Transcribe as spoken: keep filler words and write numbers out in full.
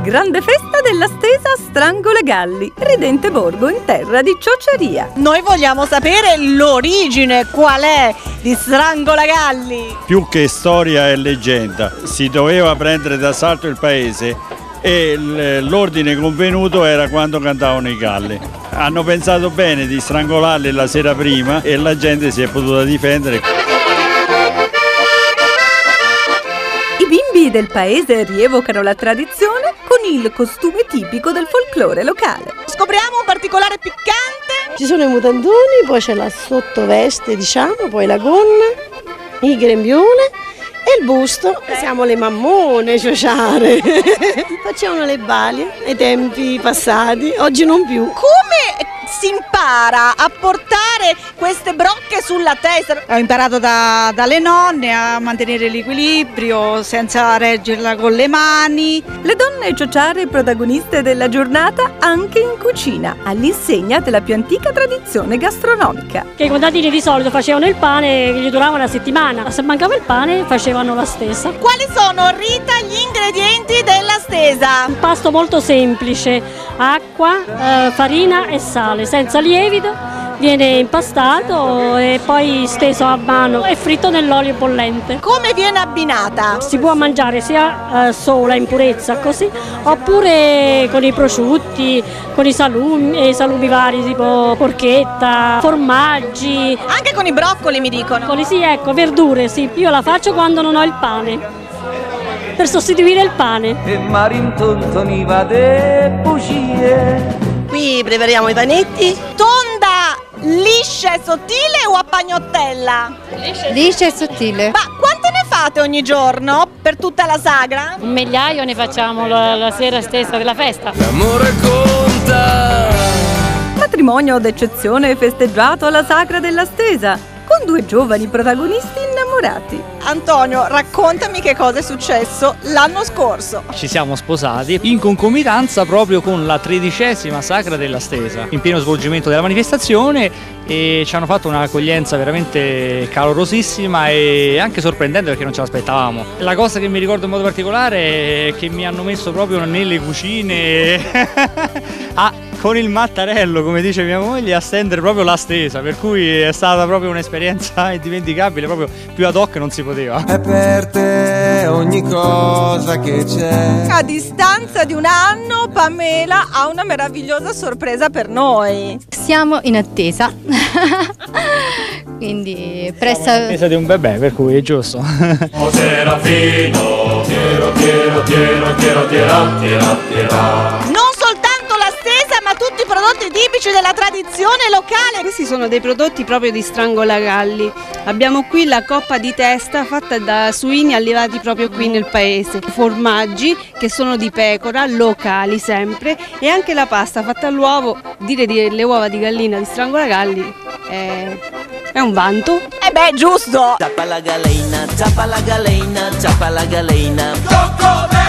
grande festa della stesa Strangolegalli, ridente borgo in terra di Ciociaria. Noi vogliamo sapere l'origine, qual è di Strangolegalli? Più che storia e leggenda, si doveva prendere d'assalto il paese e l'ordine convenuto era quando cantavano i galli. Hanno pensato bene di strangolarli la sera prima e la gente si è potuta difendere. I bimbi del paese rievocano la tradizione con il costume tipico del folklore locale. Scopriamo un particolare piccante. Ci sono i mutandoni, poi c'è la sottoveste, diciamo, poi la gonna, il grembiule e il busto. Siamo le mammone, ciociare. Facevano le balie ai tempi passati, oggi non più. Come si impara a portare queste brocche sulla testa? Ho imparato da, dalle nonne a mantenere l'equilibrio senza reggerla con le mani. Le donne ciociare protagoniste della giornata anche in cucina, all'insegna della più antica tradizione gastronomica. Che i contadini di solito facevano il pane che gli durava una settimana, se mancava il pane facevano la stesa. Quali sono, Rita, gli ingredienti della stesa? Un pasto molto semplice, acqua, eh, farina e sale, senza lievito. Viene impastato e poi steso a mano e fritto nell'olio bollente. Come viene abbinata? Si può mangiare sia eh, sola in purezza così, oppure con i prosciutti, con i salumi, i salumi vari tipo porchetta, formaggi. Anche con i broccoli mi dicono. Broccoli, sì, ecco, verdure, sì. Io la faccio quando non ho il pane, per sostituire il pane. E marintontoniva de bugie. Qui prepariamo i panetti. Tonda, liscia e sottile o a pagnottella? Liscia e sottile. Ma quante ne fate ogni giorno per tutta la sagra? Un migliaio ne facciamo la, la sera stessa della festa. L'amore conta. Matrimonio d'eccezione festeggiato alla Sagra della Stesa, con due giovani protagonisti innamorati. Antonio, raccontami che cosa è successo l'anno scorso. Ci siamo sposati in concomitanza proprio con la tredicesima Sagra della Stesa, in pieno svolgimento della manifestazione, e ci hanno fatto un'accoglienza veramente calorosissima e anche sorprendente perché non ce l'aspettavamo. La cosa che mi ricordo in modo particolare è che mi hanno messo proprio nelle cucine a, con il mattarello, come dice mia moglie, a stendere proprio la stesa, per cui è stata proprio un'esperienza indimenticabile, proprio più ad hoc non si poteva. È per te ogni cosa che c'è. A distanza di un anno Pamela ha una meravigliosa sorpresa per noi. Siamo in attesa, quindi presto. Siamo in attesa di un bebè, per cui è giusto. O Serafino, tiero, tiero, tiero, tiero, tiero, tiero, tiero. Non soltanto la stesa, ma tutti i prodotti tipici della tradizione locale. Questi sono dei prodotti proprio di Strangolegalli. Abbiamo qui la coppa di testa fatta da suini allevati proprio qui nel paese, formaggi che sono di pecora, locali sempre, e anche la pasta fatta all'uovo. Dire delle uova di gallina di Strangolegalli è, è un vanto. Eh beh, giusto! Zappa la galena, zappa la galena, zappa la galena. Coccodè!